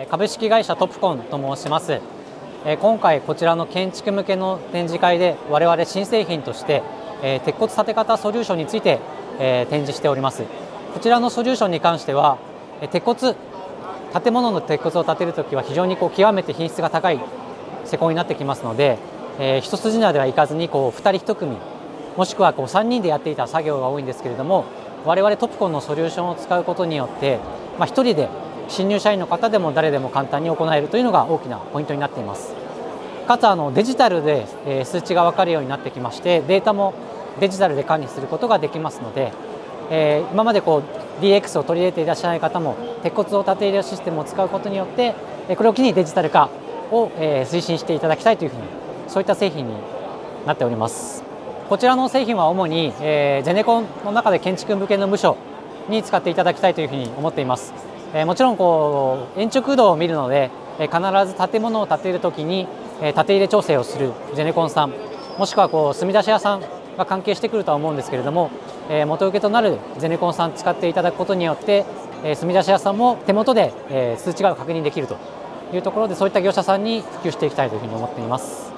株式会社トプコンと申します。今回こちらの建築向けの展示会で我々新製品として鉄骨建て方ソリューションについて展示しております。こちらのソリューションに関しては建物の鉄骨を建てるときは非常に極めて品質が高い施工になってきますので、一筋縄ではいかずに2人1組もしくは3人でやっていた作業が多いんですけれども、我々トプコンのソリューションを使うことによって1人で新入社員の方でも誰でも簡単に行えるというのが大きなポイントになっています。かつデジタルで数値が分かるようになってきまして、データもデジタルで管理することができますので、今までDX を取り入れていらっしゃらない方も鉄骨を建て入れシステムを使うことによってこれを機にデジタル化を推進していただきたいというふうに、そういった製品になっております。こちらの製品は主にゼネコンの中で建築向けの部署に使っていただきたいというふうに思っています。もちろん延直駆動を見るので必ず建物を建てるときに建て入れ調整をするゼネコンさん、もしくは住み出し屋さんが関係してくるとは思うんですけれども、元請けとなるゼネコンさん使っていただくことによって住み出し屋さんも手元で数値が確認できるというところで、そういった業者さんに普及していきたいというふうに思っています。